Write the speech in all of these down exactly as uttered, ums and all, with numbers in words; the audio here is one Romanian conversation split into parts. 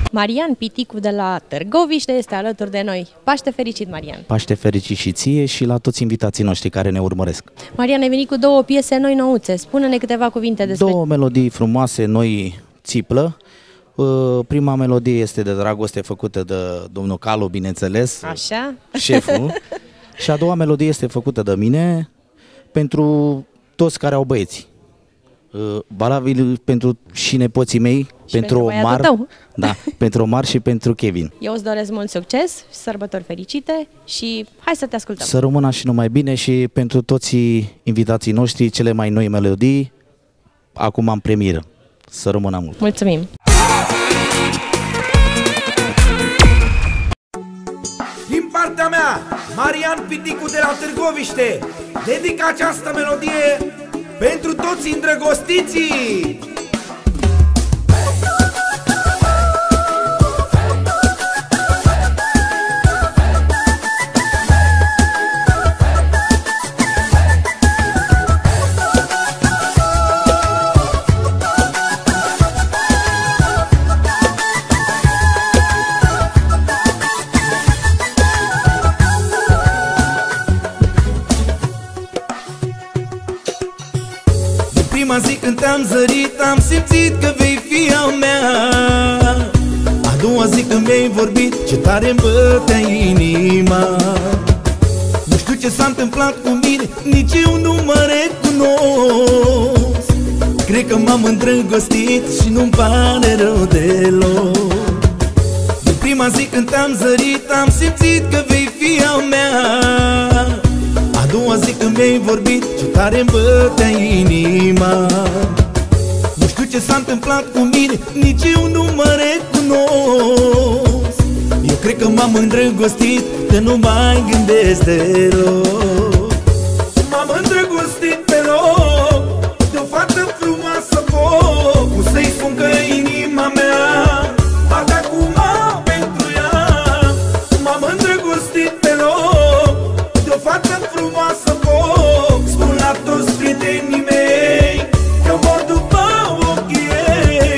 Marian Piticu de la Târgoviște este alături de noi. Paște fericit, Marian! Paște fericit și ție și la toți invitații noștri care ne urmăresc. Marian, ai venit cu două piese noi nouțe. Spune-ne câteva cuvinte despre... Două melodii frumoase, noi țiplă. Prima melodie este de dragoste făcută de domnul Calu, bineînțeles, Așa? șeful. Și a doua melodie este făcută de mine pentru toți care au băieți. Valabil pentru și nepoții mei, și pentru, pentru Omar, da, pentru Omar și pentru Kevin. Eu îți doresc mult succes, sărbători fericite și hai să te ascultăm. Să rămână și numai bine și pentru toți invitații noștri, cele mai noi melodii, acum în premieră. Să rămână mult. Mulțumim! Din partea mea, Marian Piticu de la Târgoviște, dedic această melodie pentru toți îndrăgostiții! Prima zi când te-am zărit, am simțit că vei fi a mea. A doua zi când mi-ai vorbit, ce tare-mi bătea inima. Nu știu ce s-a întâmplat cu mine, nici eu nu mă recunosc. Cred că m-am îndrăgostit și nu-mi pare rău deloc. Din prima zi când te-am zărit, am simțit că vei fi a mea. A doua zi când mi-ai vorbit, ce tare-mi bătea inima. Nu știu ce s-a întâmplat cu mine, nici eu nu mă recunosc. Eu cred că m-am îndrăgostit, de nu mai gândesc deloc. M-am îndrăgostit pe loc de o fată frumoasă foc. Cum să-i spun că inima mea bate acum pentru ea. M-am îndrăgostit pe loc de o fată frumoasă foc. Spun la toți prietenii mei că mor după ochii ei.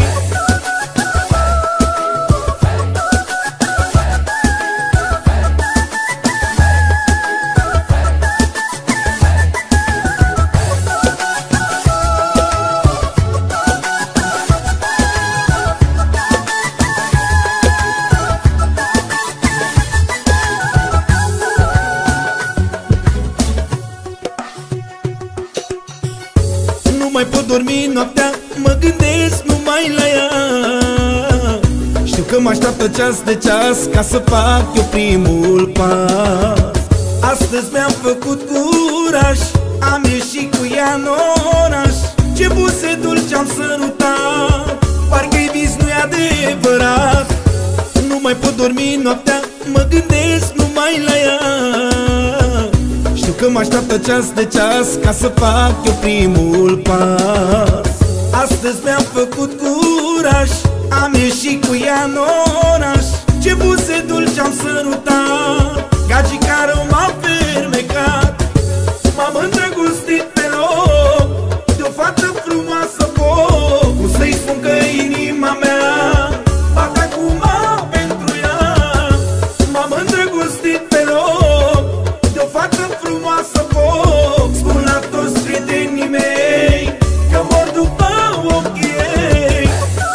Nu mai pot dormi noaptea, mă gândesc numai la ea. Știu că mă așteaptă ceas de ceas ca să fac eu primul pas. Astăzi mi-am făcut curaj, am ieșit cu ea în oraș. Ce buze dulci am sărutat, parcă-i vis, nu-i adevărat. Nu mai pot dormi noaptea, mă gândesc numai la ea. Știu că mă așteaptă ceas de ceas ca să fac eu primul pas. Astăzi mi-am făcut curaj, am ieșit cu ea în oraș. Ce buze dulci am sărutat, gagicarul m-a fermecat. M-am îndrăgostit pe loc de o fată frumoasă foc. Cum să-i spun că inima mea bate acum pentru ea. M-am îndrăgostit pe loc de o fată frumoasă foc. Spun la toți prietenii mei că mor după ochii ei.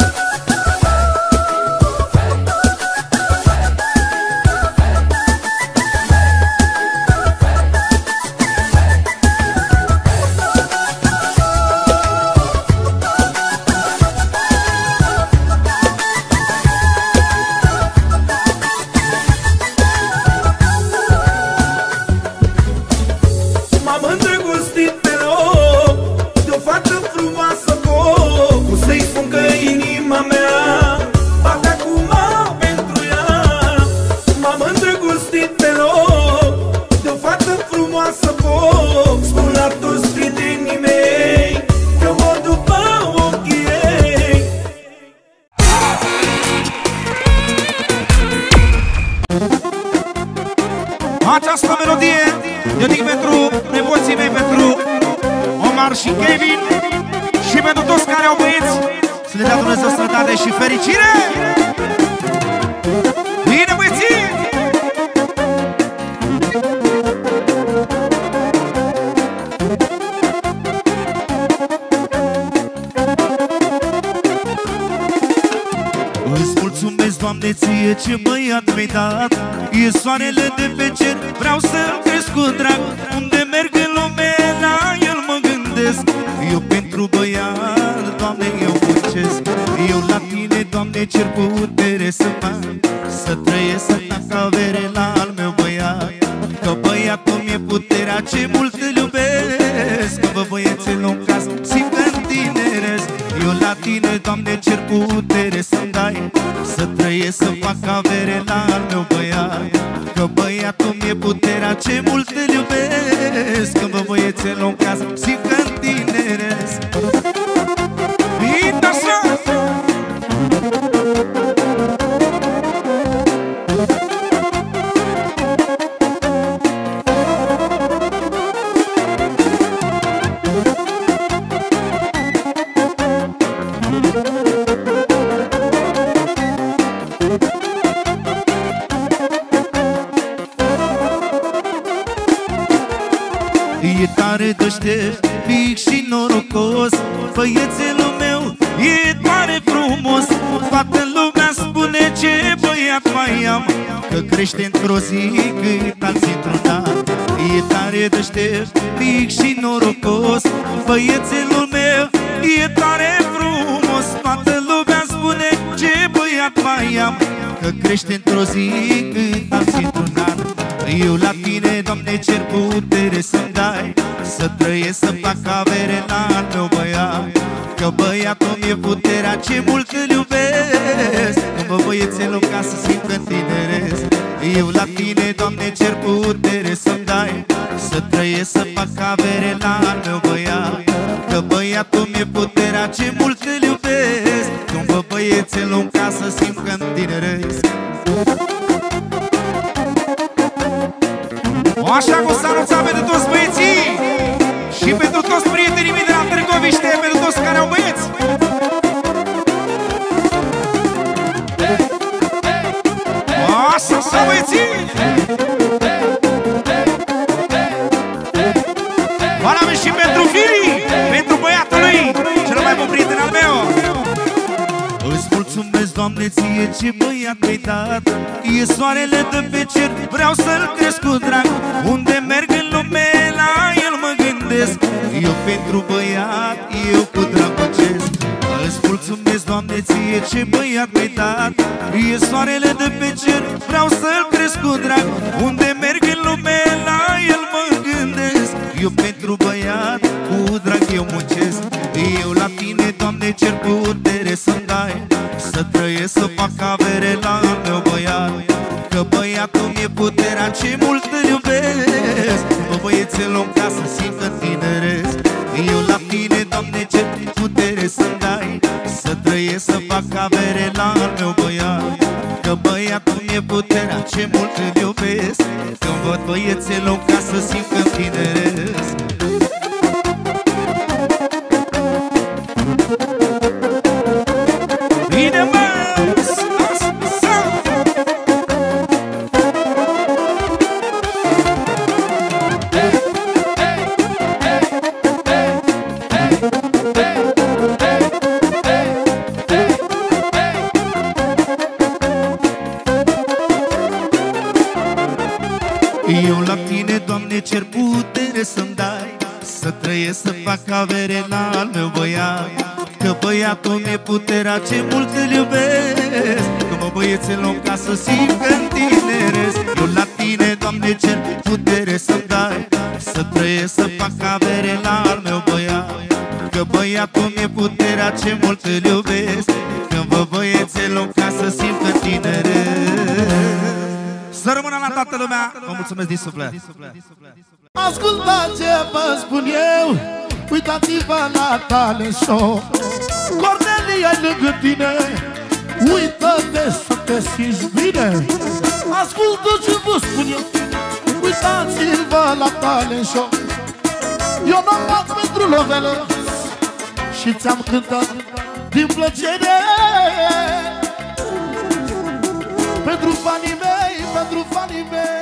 M-am îndrăgostit pe loc de o fată frumoasă foc. Cum să-i spun că inima mea bate acum pentru ea. M-am îndrăgostit pe loc de o fată frumoasă foc. Spun la toți prietenii mei că mor după ochii ei. Această melodie dedic pentru nepoții mei, pentru Omar și Kevin și pentru toți care au băieți. Să le dea Dumnezeu sănătate și fericire! Doamne, ție ce băiat mi-ai dat. E soarele de pe cer, vreau să-l cresc cu drag. Unde merg în lume, la el mă gândesc. Eu pentru băiat, Doamne, eu muncesc. Eu la tine, Doamne, cer putere să fac, să trăiesc, să fac avere la al meu băiat. Că băiatul mi-e puterea, ce mult îl iubesc. Că bă băiețel în casă, simt că-n tineresc. Eu la tine, Doamne, cer putere să-mi dai, să trăiesc, să fac avere la al meu băiat. Că băiatul mi-e puterea, ce mult îl iubesc. Că bă băiețel în casă, simt că-n tineresc. Vita să! E tare deștept, pic și norocos, băiețelul meu e tare frumos. Toată lumea spune ce băiat mai am, că crește într-o zi cât alții într-un an. E tare deștept, pic și norocos, băiețelul meu e tare frumos. Toată lumea spune ce băiat mai am, că crește într-o zi cât alții într-un an. Eu la tine, Doamne, cer putere să-mi dai, să trăiesc, să fac avere la al meu băiat. Că băiatul mi-e puterea, ce mult îl iubesc. Când bă băiețelul ca să simt că tineresc. Eu la tine, Doamne, cer putere să-mi dai, să trăiesc, să fac avere la al meu băiat. Că băiatul mi-e puterea, ce mult îl iubesc. Când bă băiețelul ca să simt că tineresc. Așa cu saluța pentru toți băieții și pentru toți prietenii mei de la Târgoviște, pentru toți care au băieți. Așa, să băieții! Valabil și pentru Fili, pentru băiatul lui, cel mai bun prieten al meu. Îți mulțumesc, Doamne, ție ce băiat mi-ai dat. E soarele de pe cer, vreau să-l cresc cu drag. Unde merg în lume, la el mă gândesc. Eu pentru băiat, eu cu drag muncesc. Îți mulțumesc, Doamne, ție ce băiat mi-ai dat. E soarele de pe cer, vreau să-l cresc cu drag. Unde merg în lume, la el mă gândesc. Eu pentru băiat, cu drag eu muncesc. Eu la tine, Doamne, cer putere să-mi dai, să trăiesc, să fac avere la al meu băiat. Că băiatul mi-e puterea, ce mult îl iubesc. Bă băiețelul în casă, simt că tineresc. Eu la tine, Doamne, cer putere să-mi dai, să trăiesc, să fac avere la al meu băiat. Că băiatul mi-e puterea, ce mult îl iubesc. Când văd băiețelul în casă, simt că tineresc. Bine, mă! Eu la tine, Doamne, cer putere să-mi dai, să trăiesc, să fac avere la al meu băiat. Că băiatul mi-e puterea, ce mult îl iubesc. Că mă băiețel în casă, simt că-n tineresc. Eu la tine, Doamne, cer putere să-mi dai, să trăiesc, să fac avere la al meu băiat. Că băiatul mi-e puterea, ce mult îl iubesc. Când vă băiețel în casă, simt că tineresc. Să rămână la toată lumea. Vă mulțumesc din suflet. Ascultați ce vă spun eu, uitați-vă la talent show. Cornelia e lângă tine, uită-te să te simți bine. Ascultă ce vă spun eu, uitați-vă la talent show. Eu n-am fac pentru lovelă și ți-am cântat din plăcere. Pentru fanii mei, pentru fanii mei.